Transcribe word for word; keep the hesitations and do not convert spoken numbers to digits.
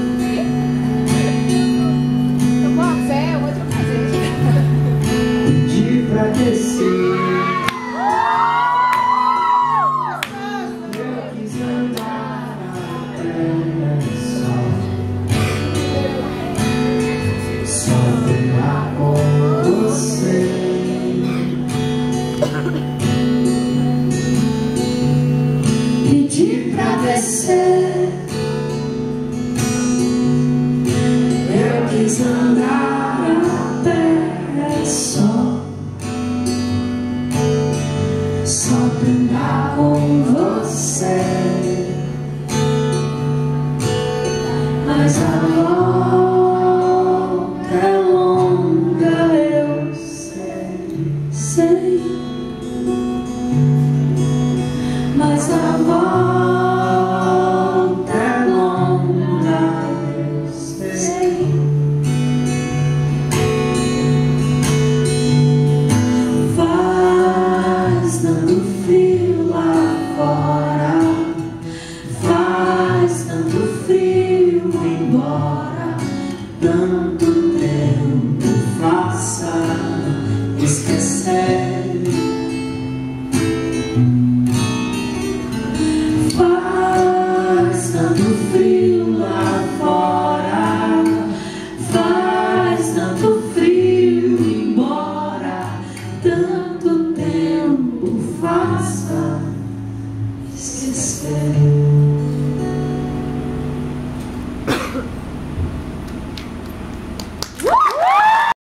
Eu vou a pé, eu vou te fazer. Pedi pra descer. Eu quis andar até só, só ficar com você. Pedi pra descer. Eu quis andar até só, só pra andar com você. Mas a volta é longa, eu sei, sei. Mas a volta é longa, eu sei. Faz tanto frio lá fora, faz tanto frio embora, tanto tempo faça esquecer. Faz tanto frio lá fora, faz tanto frio embora, tanto tempo faça esquecer. Uh!